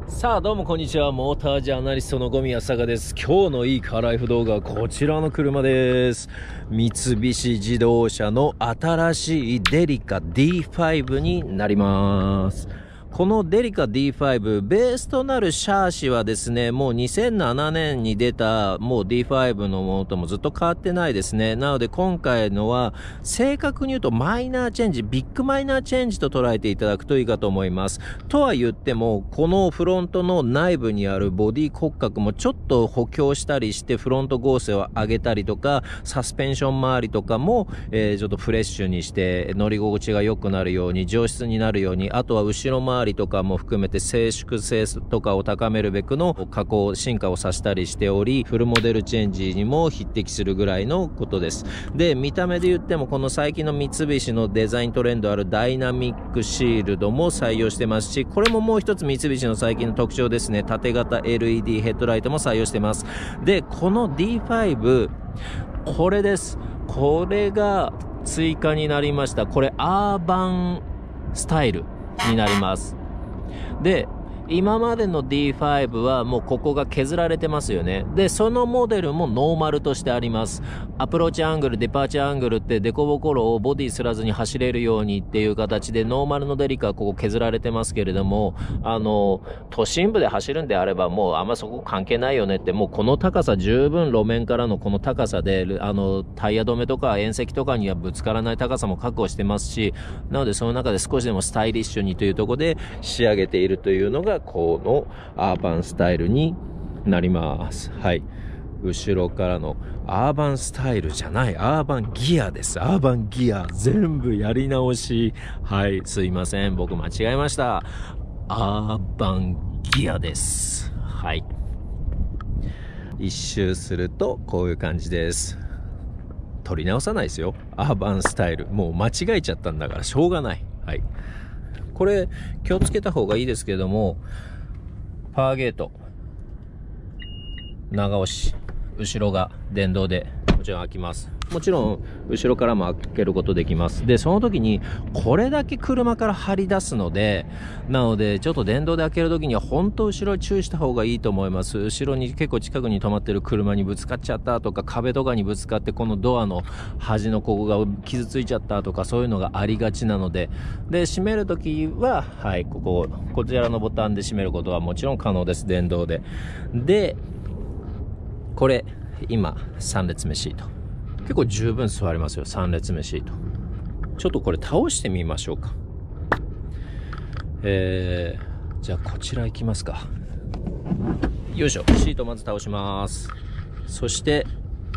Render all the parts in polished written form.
さあどうもこんにちは。モータージャーナリストの五宮坂です。今日のいいカーライフ動画はこちらの車です。三菱自動車の新しいデリカ D5 になります。このデリカ D5、ベースとなるシャーシはですね、もう2007年に出たもう D5 のものともずっと変わってないですね。なので今回のは正確に言うとマイナーチェンジ、ビッグマイナーチェンジと捉えていただくといいかと思います。とは言っても、このフロントの内部にあるボディ骨格もちょっと補強したりしてフロント合成を上げたりとか、サスペンション周りとかも、ちょっとフレッシュにして乗り心地が良くなるように、上質になるように、あとは後ろ周りとかも含めて静粛性とかを高めるべくの加工進化をさせたりしており、フルモデルチェンジにも匹敵するぐらいのことです。で、見た目で言ってもこの最近の三菱のデザイントレンドあるダイナミックシールドも採用してますし、これももう一つ三菱の最近の特徴ですね。縦型 LED ヘッドライトも採用してます。で、この D5 これです。これが追加になりました。これアーバンスタイルになります。で、今までの D5 はもうここが削られてますよね。で、そのモデルもノーマルとしてあります。アプローチアングル、デパーチャーアングルってデコボコロをボディすらずに走れるようにっていう形でノーマルのデリカはここ削られてますけれども、都心部で走るんであればもうあんまそこ関係ないよねって、もうこの高さ十分路面からのこの高さで、タイヤ止めとか縁石とかにはぶつからない高さも確保してますし、なのでその中で少しでもスタイリッシュにというところで仕上げているというのがこのアーバンスタイルになります。はい。後ろからのアーバンスタイルじゃない、アーバンギアです。アーバンギア。全部やり直し。はい。すいません。僕間違えました。アーバンギアです。はい。一周するとこういう感じです。取り直さないですよ。アーバンスタイル。もう間違えちゃったんだからしょうがない。はい。これ気をつけた方がいいですけども、パワーゲート長押し、後ろが電動でもちろん開きます。もちろん後ろからも開けることできます。で、その時にこれだけ車から張り出すので、なのでちょっと電動で開ける時には本当後ろ注意した方がいいと思います。後ろに結構近くに止まってる車にぶつかっちゃったとか、壁とかにぶつかってこのドアの端のここが傷ついちゃったとか、そういうのがありがちなので、で閉める時ははい、こちらのボタンで閉めることはもちろん可能です。電動で。で、これ今3列目シート結構十分座れますよ。3列目シートちょっとこれ倒してみましょうか。じゃあこちら行きますか。よいしょ。シートまず倒します。そして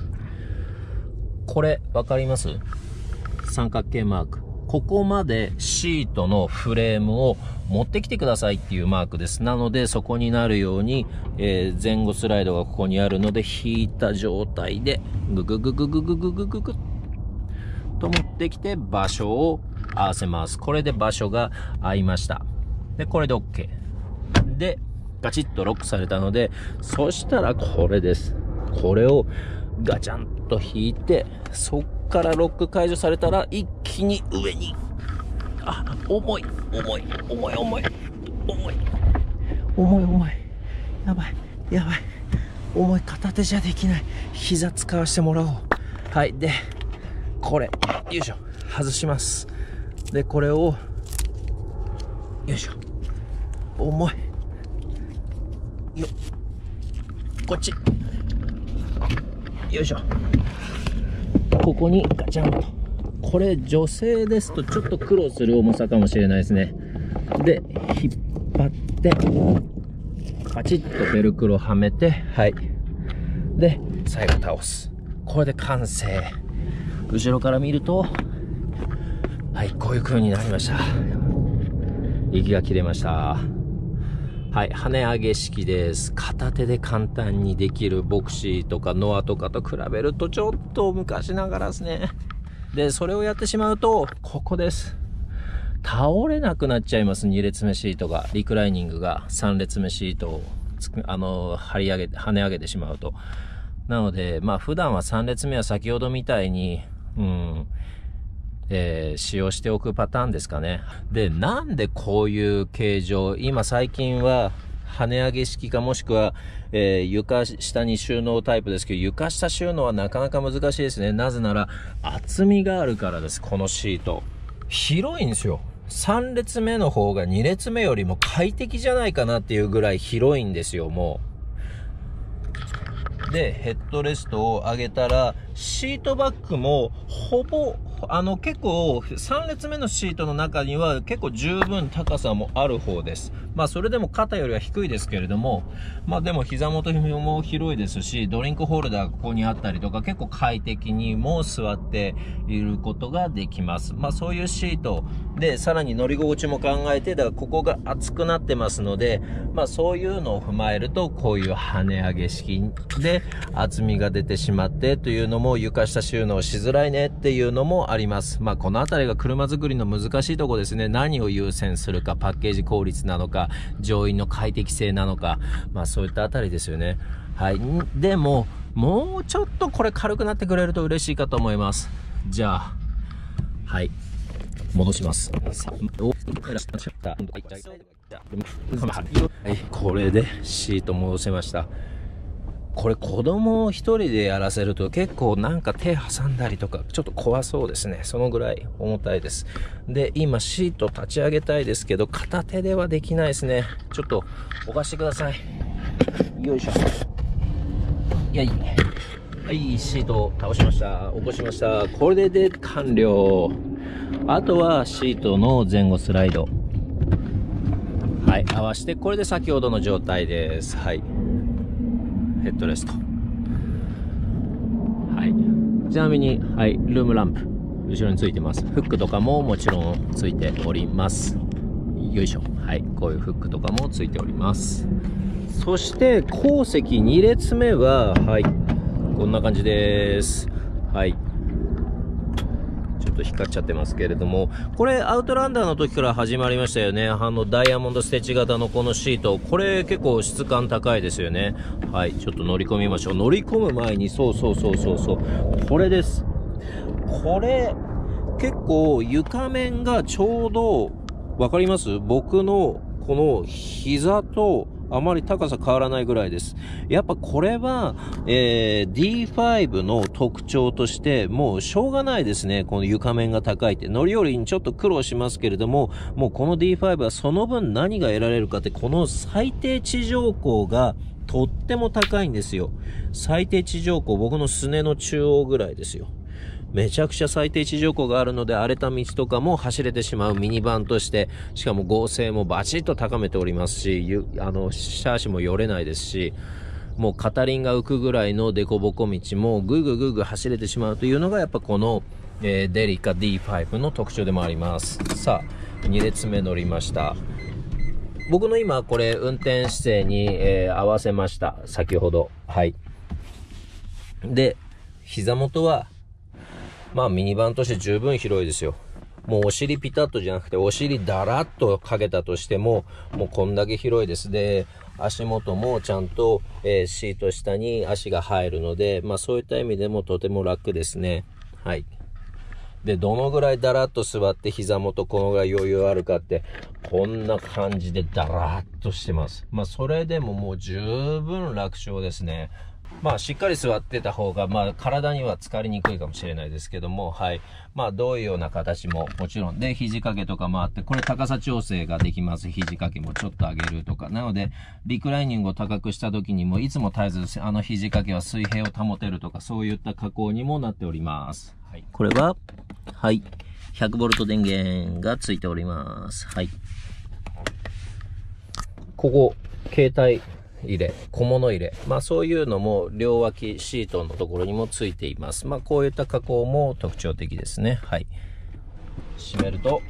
これ分かります？三角形マーク、ここまでシートのフレームを持ってきてくださいっていうマークです。なのでそこになるように、前後スライドがここにあるので引いた状態でググググググググググと持ってきて場所を合わせます。これで場所が合いました。でこれで OK でガチッとロックされたので、そしたらこれです。これをガチャンと引いて、そっからロック解除されたら一気に上に、あ、重い重い重い重い重い重い重い、やばいやばい、重い、片手じゃできない。膝使わせてもらおう。はい。でこれよいしょ外します。でこれをよいしょ、重いよ、こっちよいしょ、ここにガチャンと。これ女性ですとちょっと苦労する重さかもしれないですね。で引っ張ってパチッとベルクロはめて、はい。で最後倒す。これで完成。後ろから見るとはい、こういう風になりました。息が切れました。はい、跳ね上げ式です。片手で簡単にできるボクシーとかノアとかと比べるとちょっと昔ながらですね。でそれをやってしまうとここです。倒れなくなっちゃいます。2列目シートが、リクライニングが3列目シートを跳ね上げてしまうと。なのでまあ普段は3列目は先ほどみたいに使用しておくパターンですかね。で、なんでこういう形状、今最近は跳ね上げ式かもしくは、床下に収納タイプですけど、床下収納はなかなか難しいですね。なぜなら厚みがあるからです。このシート広いんですよ。3列目の方が2列目よりも快適じゃないかなっていうぐらい広いんですよ。もうでヘッドレストを上げたらシートバッグもほぼ結構3列目のシートの中には結構十分高さもある方です。まあそれでも肩よりは低いですけれども、まあでも膝元も広いですし、ドリンクホルダーがここにあったりとか結構快適にも座っていることができます。まあそういうシートでさらに乗り心地も考えて、だからここが厚くなってますので、まあそういうのを踏まえるとこういう跳ね上げ式で厚みが出てしまってというのも床下収納しづらいねっていうのもあります。まあこのあたりが車作りの難しいところですね。何を優先するか、パッケージ効率なのか、乗員の快適性なのか、まあそういったあたりですよね。はい。でももうちょっとこれ軽くなってくれると嬉しいかと思います。じゃあはい戻します。はい、これでシート戻せました。これ子供を一人でやらせると結構なんか手挟んだりとかちょっと怖そうですね。そのぐらい重たいです。で今シート立ち上げたいですけど片手ではできないですね。ちょっと置かしてください。よいしょ。はい、シートを倒しました。起こしました。これで完了。あとはシートの前後スライド、はい、合わせてこれで先ほどの状態です。はい、ヘッドレスト、はい、ちなみに、はい、ルームランプ後ろについてます。フックとかももちろんついております。よいしょ。はい、こういうフックとかもついております。そして後席2列目は、はい、こんな感じです。はい、ちょっと光っちゃってますけれども、これアウトランダーの時から始まりましたよね。ダイヤモンドステッチ型のこのシート、これ結構質感高いですよね。はい、ちょっと乗り込みましょう。乗り込む前にそうこれです。これ結構床面がちょうどわかります？僕のこの膝とあまり高さ変わらないぐらいです。やっぱこれは、D5 の特徴としてもうしょうがないですね。この床面が高いって乗り降りにちょっと苦労しますけれども、もうこの D5 はその分何が得られるかって、この最低地上高がとっても高いんですよ。最低地上高僕のすねの中央ぐらいですよ。めちゃくちゃ最低地上高があるので、荒れた道とかも走れてしまうミニバンとして、しかも剛性もバチッと高めておりますし、シャーシもよれないですし、もう片輪が浮くぐらいのデコボコ道もぐぐ走れてしまうというのがやっぱこの、デリカ D5 の特徴でもあります。さあ2列目乗りました。僕の今これ運転姿勢に、合わせました。先ほど。はい。で膝元はまあミニバンとして十分広いですよ。もうお尻ピタッとじゃなくてお尻だらっとかけたとしてももうこんだけ広いです。で足元もちゃんと、シート下に足が入るので、まあそういった意味でもとても楽ですね。はい。でどのぐらいだらっと座って膝元このぐらい余裕あるかって、こんな感じでだらっとしてます。まあそれでももう十分楽勝ですね。まあしっかり座ってた方がまあ体には疲れにくいかもしれないですけども、はい、まあどういうような形ももちろんで、肘掛けとかもあって、これ高さ調整ができます。肘掛けもちょっと上げるとかなので、リクライニングを高くした時にもいつも絶えず肘掛けは水平を保てるとか、そういった加工にもなっております。はい、これははい 100V 電源がついております。はい、ここ携帯入れ、小物入れ、まあそういうのも両脇シートのところにもついています。まあこういった加工も特徴的ですね。はい。閉めると、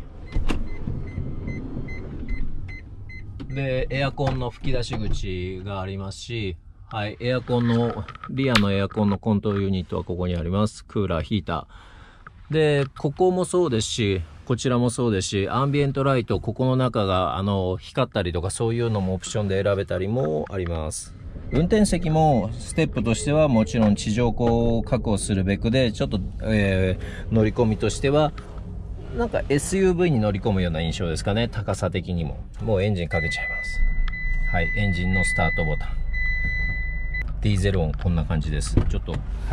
でエアコンの吹き出し口がありますし、はい、エアコンのリアのエアコンのコントロールユニットはここにあります。クーラー、ヒーターで、ここもそうですし、こちらもそうですし、アンビエントライト、ここの中が光ったりとか、そういうのもオプションで選べたりもあります。運転席もステップとしてはもちろん地上高を確保するべくで、ちょっと、乗り込みとしてはなんか SUV に乗り込むような印象ですかね。高さ的にももうエンジンかけちゃいます。 はい、エンジンのスタートボタン。ディーゼル音、こんな感じです。ちょっと、はい。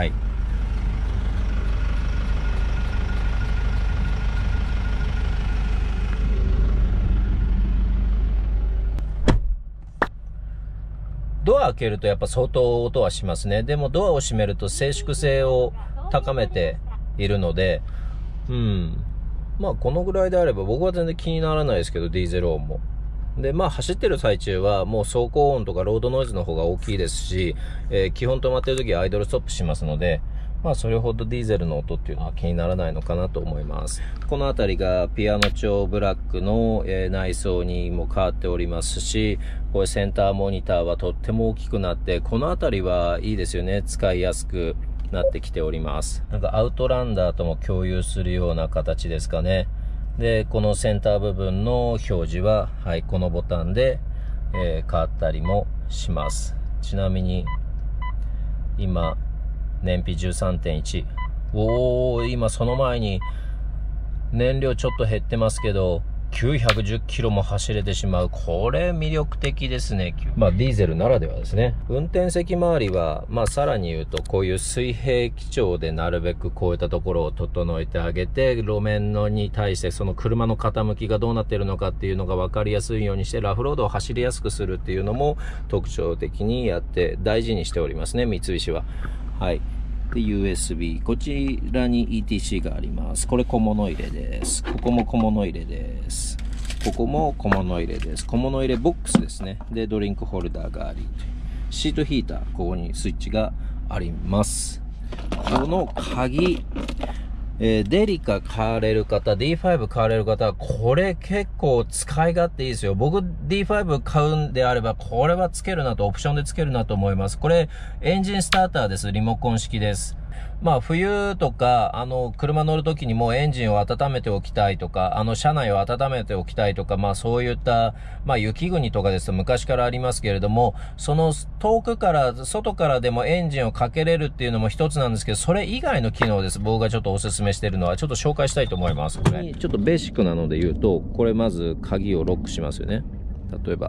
ドア開けるとやっぱ相当音はしますね。でもドアを閉めると静粛性を高めているので、まあこのぐらいであれば僕は全然気にならないですけど、ディーゼル音も。で、まあ走ってる最中はもう走行音とかロードノイズの方が大きいですし、基本止まってる時はアイドルストップしますので、まあそれほどディーゼルの音っていうのは気にならないのかなと思います。この辺りがピアノ調ブラックの、内装にも変わっておりますし、これセンターモニターはとっても大きくなって、この辺りはいいですよね。使いやすくなってきております。なんかアウトランダーとも共有するような形ですかね。で、このセンター部分の表示は、はい、このボタンで、変わったりもします。ちなみに、今、燃費 13.1。今その前に、燃料ちょっと減ってますけど、910キロも走れてしまう。これ魅力的ですね。まあディーゼルならではですね。運転席周りは、まあさらに言うと、こういう水平基調でなるべくこういったところを整えてあげて、路面のに対してその車の傾きがどうなっているのかっていうのが分かりやすいようにして、ラフロードを走りやすくするっていうのも特徴的にやって大事にしておりますね、三菱は。はい。で、USB。こちらに ETC があります。これ小物入れです。ここも小物入れです。ここも小物入れです。小物入れボックスですね。で、ドリンクホルダーがあり、シートヒーター、ここにスイッチがあります。この鍵、デリカ買われる方、D5 買われる方は、これ結構使い勝手いいですよ。僕 D5 買うんであれば、これはつけるなと、オプションでつけるなと思います。これ、エンジンスターターです。リモコン式です。まあ、冬とか、車乗るときにもうエンジンを温めておきたいとか、車内を温めておきたいとか、まあ、そういった、まあ、雪国とかですと昔からありますけれども、その遠くから、外からでもエンジンをかけれるっていうのも一つなんですけど、それ以外の機能です。僕がちょっとお勧めしているのは、ちょっと紹介したいと思います。ちょっとベーシックなので言うと、これまず鍵をロックしますよね。例えば。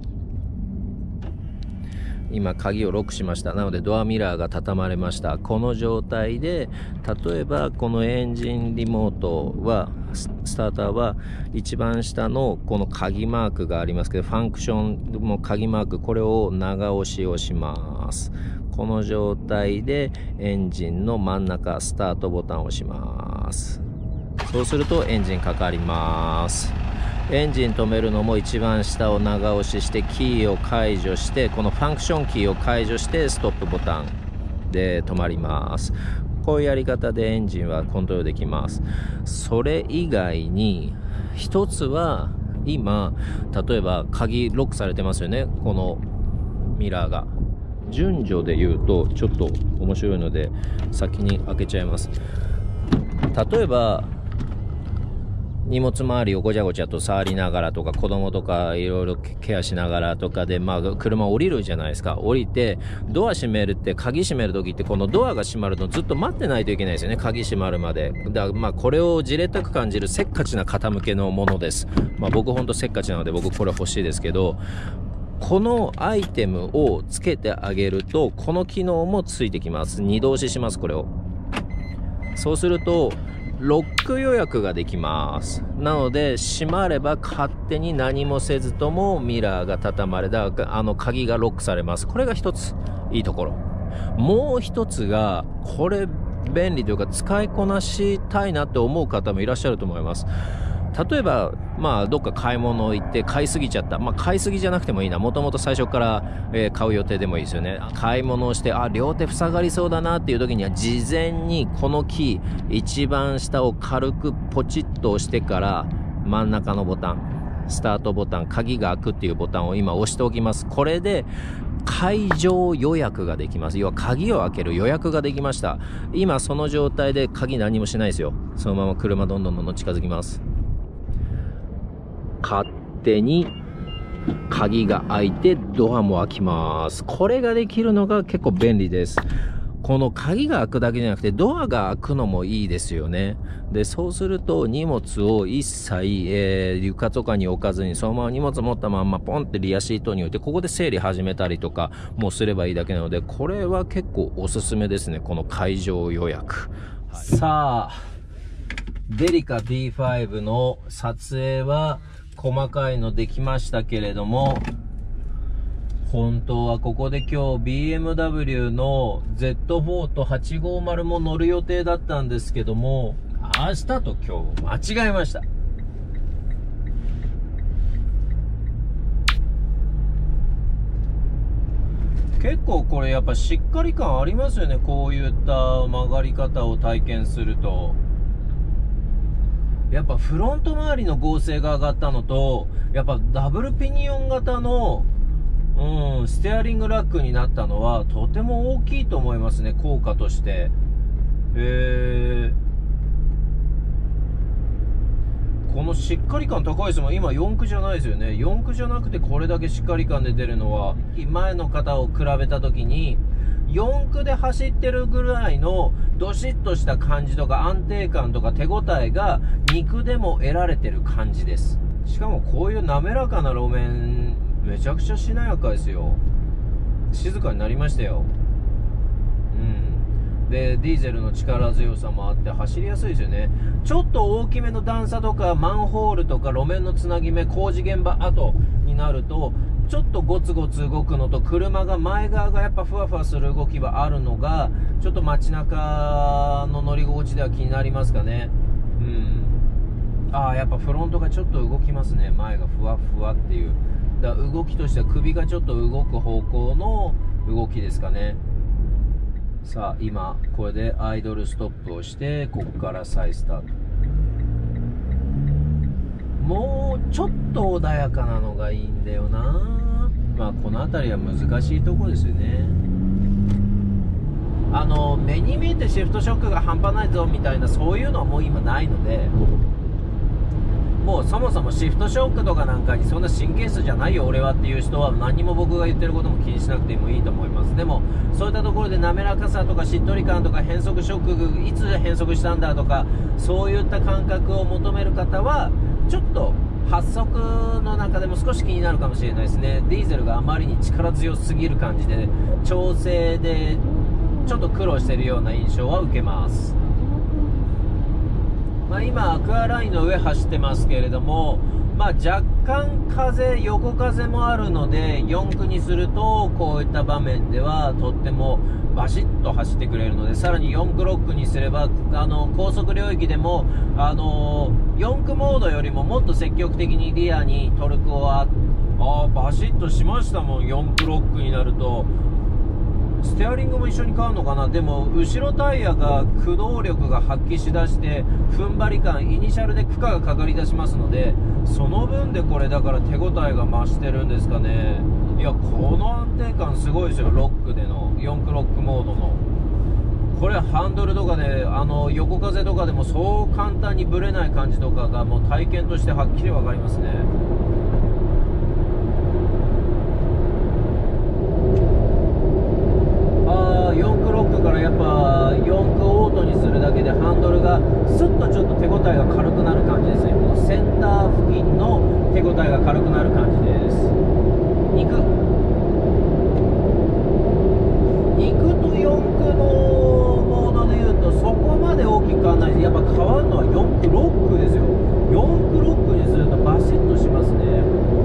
今鍵をロックしました。なのでドアミラーが畳まれました。この状態で、例えばこのエンジンリモートは、スターターは一番下のこの鍵マークがありますけど、ファンクションの鍵マーク、これを長押しをします。この状態でエンジンの真ん中、スタートボタンを押します。そうするとエンジンかかります。エンジン止めるのも一番下を長押ししてキーを解除して、このファンクションキーを解除してストップボタンで止まります。こういうやり方でエンジンはコントロールできます。それ以外に一つは、今例えば鍵ロックされてますよね、このミラーが。順序で言うとちょっと面白いので先に開けちゃいます。例えば荷物周りをごちゃごちゃと触りながらとか、子供とかいろいろケアしながらとかで、まあ車降りるじゃないですか。降りてドア閉めるって、鍵閉めるときってこのドアが閉まるのずっと待ってないといけないですよね。鍵閉まるまで。だからまあこれをじれったく感じるせっかちな傾けのものです。まあ僕ほんとせっかちなので僕これ欲しいですけど、このアイテムをつけてあげるとこの機能もついてきます。二度押しします。これを。そうするとロック予約ができます。なので閉まれば勝手に何もせずともミラーが畳まれた鍵がロックされます。これが一ついいところ。もう一つが、これ便利というか使いこなしたいなって思う方もいらっしゃると思います。例えばまあどっか買い物行って買いすぎちゃった。まあ買いすぎじゃなくてもいいな。もともと最初から、買う予定でもいいですよね。買い物をして、両手塞がりそうだなっていう時には、事前にこのキー一番下を軽くポチッと押してから、真ん中のボタン、スタートボタン、鍵が開くっていうボタンを今押しておきます。これで会場予約ができます。要は鍵を開ける予約ができました。今その状態で鍵何もしないですよ。そのまま車どんどん近づきます。勝手に鍵が開いてドアも開きます。これができるのが結構便利です。 この鍵が開くだけじゃなくてドアが開くのもいいですよね。で、そうすると荷物を一切、床とかに置かずにそのまま荷物持ったまんまポンってリアシートに置いて、ここで整理始めたりとかもうすればいいだけなので、これは結構おすすめですね、この会場予約。はい、さあ、デリカ D5 の撮影は細かいのできましたけれども、本当はここで今日 BMW の Z4 と850も乗る予定だったんですけども、明日と今日間違えました。結構これやっぱしっかり感ありますよね、こういった曲がり方を体験すると。やっぱフロント周りの剛性が上がったのと、やっぱダブルピニオン型のステアリングラックになったのはとても大きいと思いますね、効果として。このしっかり感高いですもん。今4駆じゃないですよね。4駆じゃなくてこれだけしっかり感で出るのは、前の方を比べた時に4駆で走ってるぐらいのどしっとした感じとか安定感とか手応えが2駆でも得られてる感じです。しかもこういう滑らかな路面めちゃくちゃしなやかですよ。静かになりましたよ。で、ディーゼルの力強さもあって走りやすいですよね。ちょっと大きめの段差とかマンホールとか路面のつなぎ目、工事現場跡になるとちょっとゴツゴツ動くのと、車が前側がやっぱふわふわする動きはあるのがちょっと街中の乗り心地では気になりますかね。やっぱフロントがちょっと動きますね。前がふわふわっていう、だから動きとしては首がちょっと動く方向の動きですかね。さあ今これでアイドルストップをして、ここから再スタート。もうちょっと穏やかなのがいいんだよな。この辺りは難しいとこですよね。目に見えてシフトショックが半端ないぞみたいな、そういうのはもう今ないので、もうそもそもシフトショックとかなんかにそんな神経質じゃないよ俺はっていう人は、何も僕が言ってることも気にしなくてもいいと思います。でもそういったところで滑らかさとかしっとり感とか、変速ショックいつ変速したんだとか、そういった感覚を求める方はちょっと発速の中でも少し気になるかもしれないですね。ディーゼルがあまりに力強すぎる感じで、調整でちょっと苦労しているような印象は受けます。今アクアラインの上走ってますけれども、若干横風もあるので、4駆にするとこういった場面ではとってもバシッと走ってくれるので、さらに4駆6駆にすれば高速領域でも4駆モードよりももっと積極的にリアにトルクをバシッとしましたもん。4駆6駆になるとステアリングも一緒に変わるのかな。でも後ろタイヤが駆動力が発揮しだして踏ん張り感、イニシャルで負荷がかかりだしますので、その分でこれだから手応えが増してるんですかね。いや、この安定感すごいですよ。ロックでの4駆ロックモードのこれハンドルとかで横風とかでもそう簡単にブレない感じとかがもう体験としてはっきり分かりますね。4駆ロックからやっぱ4駆オートにするだけでハンドルがスッとちょっと手応えが軽くなる感じですね。このセンター付近の手応えが軽くなる感じです。2駆と4駆のモードでいうとそこまで大きく変わらないです。やっぱ変わるのは4駆ロックですよ。4駆ロックにするとバシッとしますね。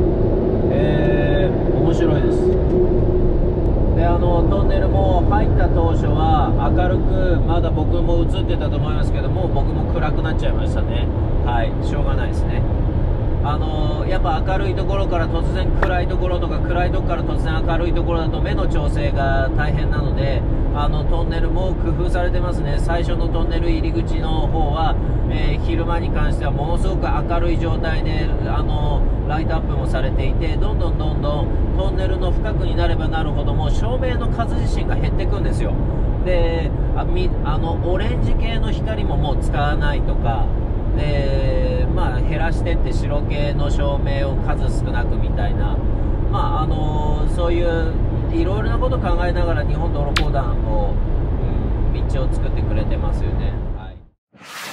面白いです。でトンネルも入った当初は明るく、まだ僕も映ってたと思いますけども、僕も暗くなっちゃいましたね。しょうがないですね。やっぱ明るいところから突然暗いところとか、暗いところから突然明るいところだと目の調整が大変なので、トンネルも工夫されてますね。最初のトンネル入り口の方は、昼間に関してはものすごく明るい状態でライトアップもされていて、どんどんトンネルの深くになればなるほども照明の数自身が減っていくんですよ。でオレンジ系の光ももう使わないとかで、減らしてって白系の照明を数少なくみたいな、そういういろいろなことを考えながら日本道路公団を、 道を作ってくれてますよね。はい。